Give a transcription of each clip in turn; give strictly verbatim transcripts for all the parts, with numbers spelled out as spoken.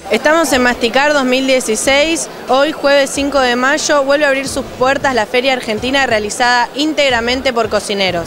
Estamos en Masticar dos mil dieciséis, hoy jueves cinco de mayo vuelve a abrir sus puertas la Feria Argentina realizada íntegramente por cocineros.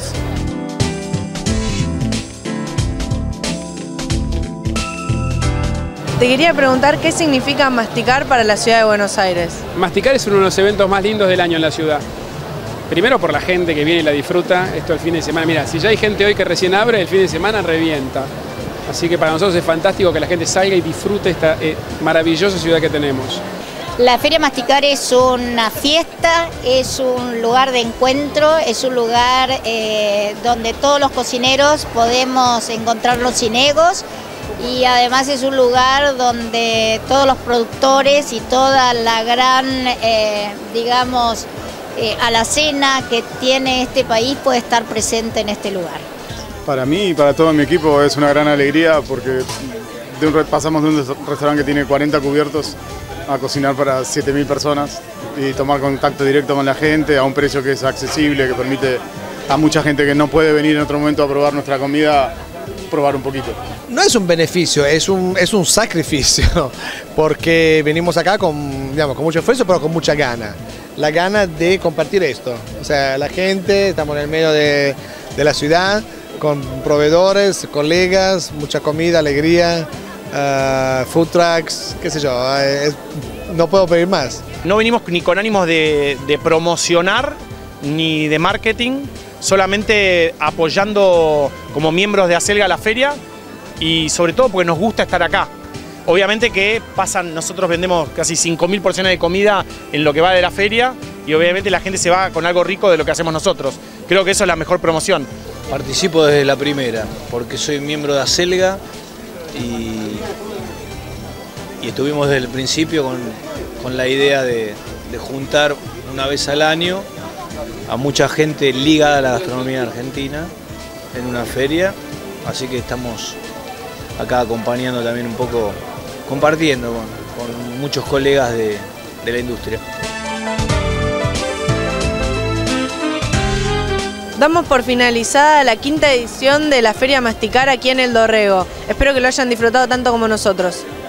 Te quería preguntar qué significa Masticar para la ciudad de Buenos Aires. Masticar es uno de los eventos más lindos del año en la ciudad. Primero por la gente que viene y la disfruta, esto el fin de semana. Mira, si ya hay gente hoy que recién abre, el fin de semana revienta. Así que para nosotros es fantástico que la gente salga y disfrute esta eh, maravillosa ciudad que tenemos. La Feria Masticar es una fiesta, es un lugar de encuentro, es un lugar eh, donde todos los cocineros podemos encontrarnos sin egos y además es un lugar donde todos los productores y toda la gran, eh, digamos, eh, alacena que tiene este país puede estar presente en este lugar. Para mí y para todo mi equipo es una gran alegría porque de un, pasamos de un restaurante que tiene cuarenta cubiertos a cocinar para siete mil personas y tomar contacto directo con la gente a un precio que es accesible, que permite a mucha gente que no puede venir en otro momento a probar nuestra comida, probar un poquito. No es un beneficio, es un, es un sacrificio, porque venimos acá con, digamos, con mucho esfuerzo, pero con mucha gana. La gana de compartir esto. O sea, la gente, estamos en el medio de, de la ciudad, con proveedores, colegas, mucha comida, alegría, uh, food trucks, qué sé yo, es, no puedo pedir más. No venimos ni con ánimos de, de promocionar ni de marketing, solamente apoyando como miembros de Acelga la feria y sobre todo porque nos gusta estar acá. Obviamente que pasan, nosotros vendemos casi cinco mil porciones de comida en lo que va de la feria y obviamente la gente se va con algo rico de lo que hacemos nosotros. Creo que eso es la mejor promoción. Participo desde la primera, porque soy miembro de Acelga y, y estuvimos desde el principio con, con la idea de, de juntar una vez al año a mucha gente ligada a la gastronomía argentina en una feria, así que estamos acá acompañando también un poco, compartiendo con, con muchos colegas de, de la industria. Damos por finalizada la quinta edición de la Feria Masticar aquí en El Dorrego. Espero que lo hayan disfrutado tanto como nosotros.